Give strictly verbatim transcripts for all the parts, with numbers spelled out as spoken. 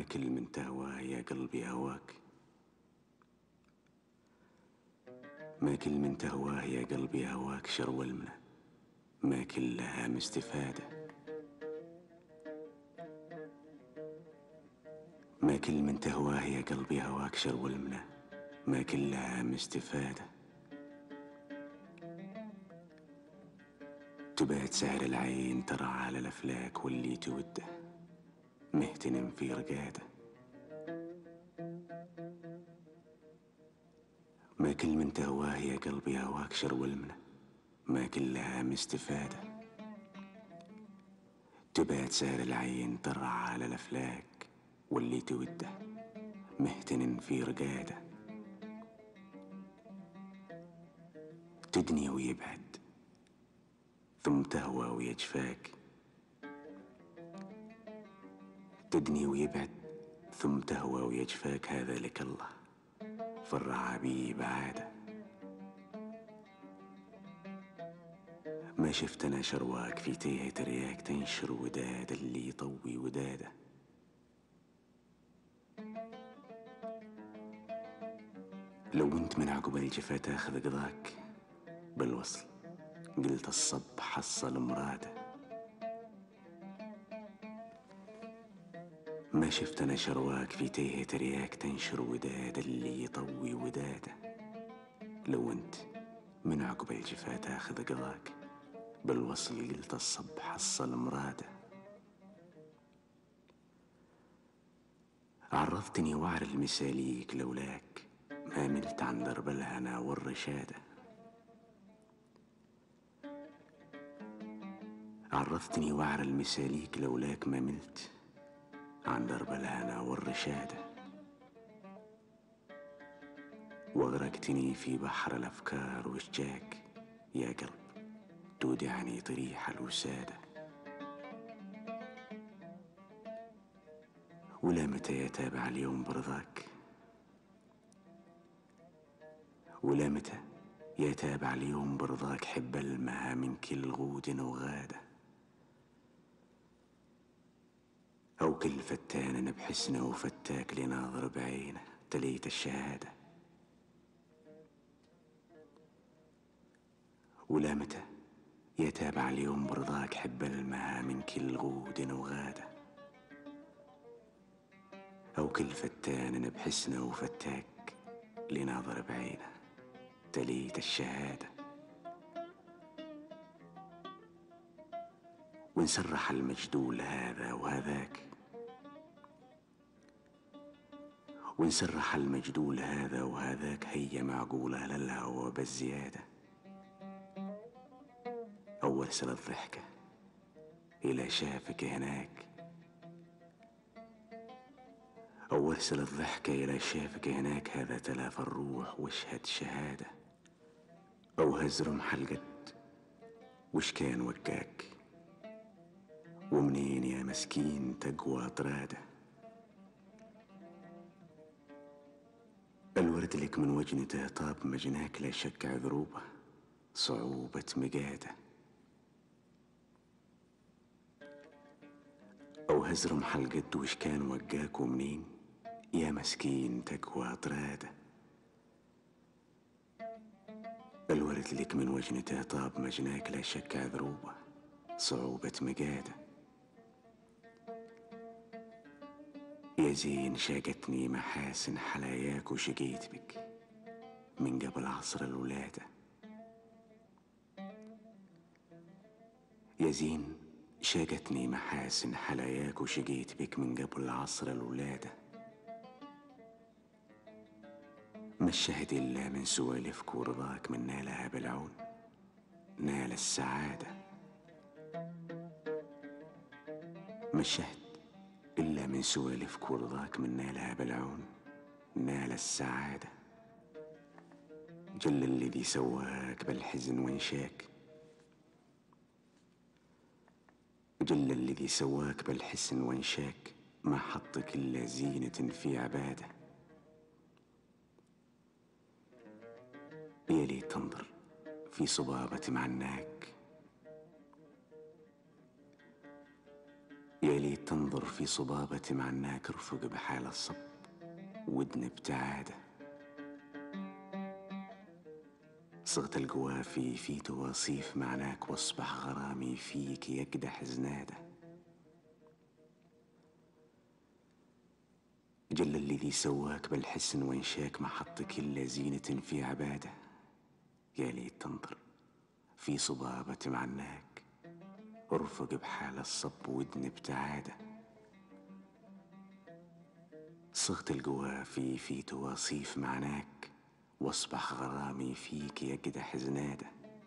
ما كل من تهواه يا قلبي هواك، ما كل من تهواه يا قلبي هواك شرو المنى، ما كلها مستفادة، ما كل من تهواه يا قلبي هواك شرو المنى، ما كلها مستفادة. تبات سهر العين ترى على الأفلاك واللي توده مهتنم في رقاده، ما كل من تهواه يا قلبي هواك شرو المنى، ما كلها مستفادة. تبات سهر العين ترى على الأفلاك واللي توده مهتن في رقاده، تدني ويبعد ثم تهوى ويجفاك، تدني ويبعد ثم تهوى ويجفاك، هذا لك الله فرع بي بعاده. ما شفت انا شرواك في تيه رياك تنشر وداد اللي يطوي وداده، لو انت من عقب الجفا تاخذ قضاك بالوصل قلت الصب حصل مراده. ما شفت انا شرواك في تيه رياك تنشر وداد اللي يطوي وداده، لو انت من عقب الجفا تاخذ قضاك بالوصل قلت الصب حصل مراده. عرضتني وعر المساليك لولاك ما ملت عن درب الهنا والرشاده، عرضتني وعر المساليك لولاك ما ملت عن درب الهنا والرشاده، واغرقتني في بحر الافكار واشجاك يا قلب تودعني طريح الوساده. ولا متى يتابع اليوم برضاك، ولا متى يتابع اليوم برضاك حب المها من كل غود وغاده، او كل فتان بحسنه وفتاك لناظر بعينه تليت الشهاده. ولا متى يتابع اليوم برضاك حب المها من كل غود وغاده، او كل فتان بحسنه وفتاك لناظر بعينه تليت الشهاده. ونسرح المجدول هذا وهذاك، ونسرح المجدول هذا وهذاك هي معقوله للهوى بالزياده، او ارسل الضحكه الى شافك هناك، او ارسل الضحكه الى شافك هناك، هذا تلاف الروح واشهد شهاده. او هزرم حلقه وش كان وقاك ومنين يا مسكين تقوى طراده، الورد لك من وجنته طاب مجناك لا شك عذروبه صعوبة مقاده. او هزرم حلقة وش كان وقاك ومنين يا مسكين تقوى طراده، الورد لك من وجنته طاب مجناك لا شك عذروبه صعوبة مقاده. يا زين شاقتني محاسن حلاياك وشقيت بك من قبل عصر الولادة، يا زين شاقتني محاسن حلاياك وشقيت بك من قبل عصر الولادة. ما الشهد إلا من سوالفك ورضاك من نالها بالعون نال السعادة، ما الشهد إلا من سوالفك ورضاك من نالها بالعون نال السعادة. جل الذي سواك بالحزن وانشاك، جل الذي سواك بالحسن وانشاك، ما حطك إلا زينة في عباده. يا ليت تنظر في صبابة معناك، يا ليت تنظر في صبابة معناك ارفق بحال الصب ودن ابتعاده. صغت القوافي في تواصيف معناك واصبح غرامي فيك يقدح زناده. جل الذي سواك بالحسن وانشاك محطك إلا زينة في عباده. يا ليت تنظر في صبابة معناك ارفق بحال الصب ودن ابتعاده. صغت القوافي في تواصيف معناك واصبح غرامي فيك يقدح زناده.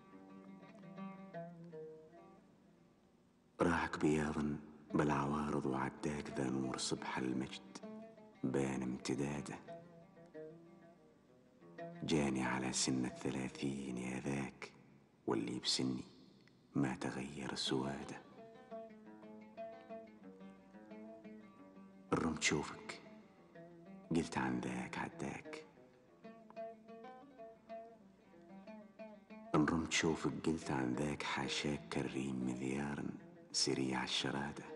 راعك بياضا بالعوارض وعداك ذا نور صبح المجد بان امتداده. جاني على سن الثلاثين يا ذاك واللي بسني ما تغير سواده. الرمت شوفك قلت عن ذاك عداك. الرمت شوفك قلت عن ذاك حاشاك كالريم مذيار سريع الشرادة.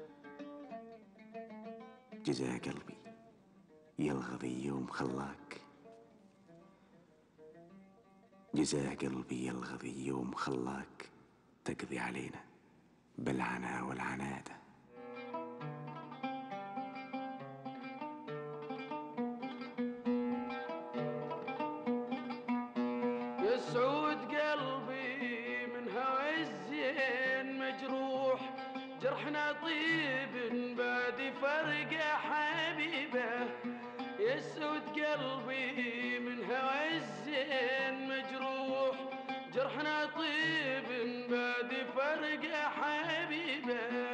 جزا قلبي يلغضي يوم خلاك. جزا قلبي يلغضي يوم خلاك تقضي علينا بالعنا والعنادة. يسعود قلبي من هوى الزين مجروح، جرحنا طيب بعد فرق حبيبه. يسعود قلبي من هوى الزين مجروح، جرحنا طيب بعد فرق حبيبه.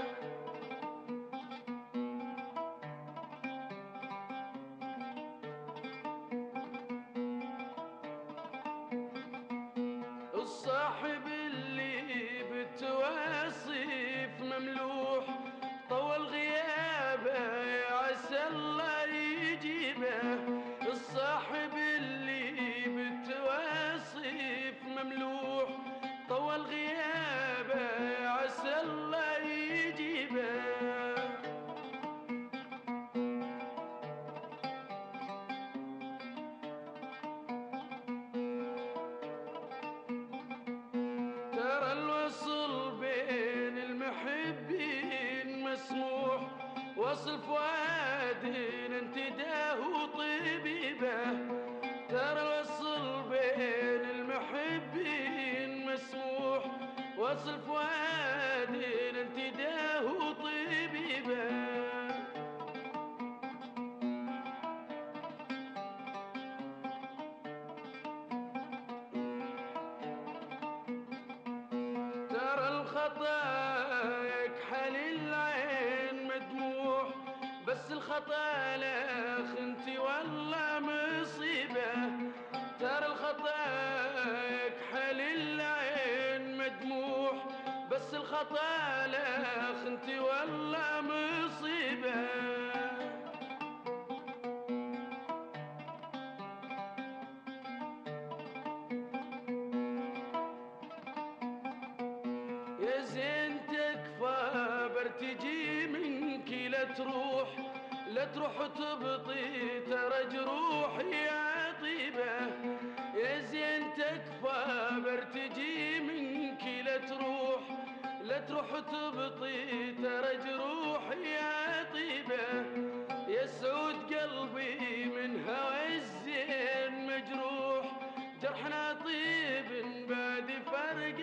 الصاحب اللي بتواصيف مملوح، طول غيابه عسى الله يجيبه. الصاحب اللي بتواصيف مملوح، طول غيابه عسى الله يجيبه. ترى الوصل بين المحبين مسموح، وصل فؤاد انتداه طبيبه. ترى الوصل بين المحبين مسموح، وصل فؤاد انتداه طبيبه. ترى الخطا يكحل العين مدموح، بس الخطا لاخ انتي والله مصيبه. ترى الخطا يكحل العين مدموح، بس الخطا لاخ انتي والله مصيبه. يا زين تكفى برتجي منك لا تروح، لا تروح تبطي ترى جروحي عطيبه. يا زين تكفى برتجي منك لا تروح، لا تروح تبطي ترى جروحي عطيبه. يا سعود قلبي من هوى الزين مجروح، جرحنا طيب بعد فرق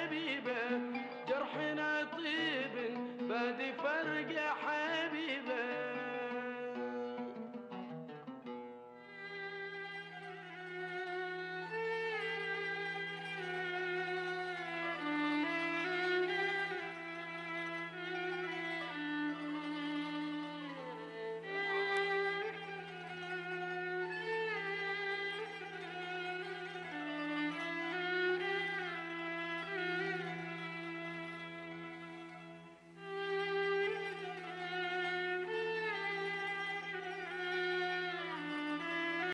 حبيبه. جرحنا طيب بعد فرق حبيبه.